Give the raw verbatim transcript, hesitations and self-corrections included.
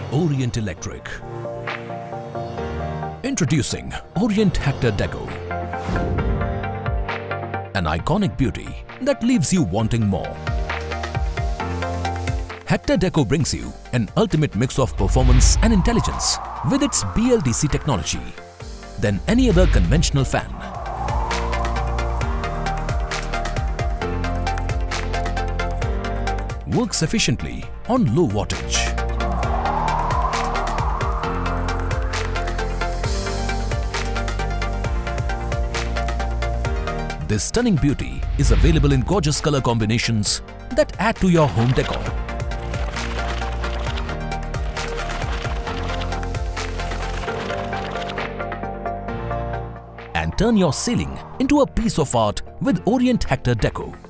Orient Electric. Introducing Orient Hector Deco. An iconic beauty that leaves you wanting more. Hector Deco brings you an ultimate mix of performance and intelligence with its B L D C technology than any other conventional fan. Works efficiently on low wattage. This stunning beauty is available in gorgeous color combinations that add to your home decor. And turn your ceiling into a piece of art with Orient Hector Deco.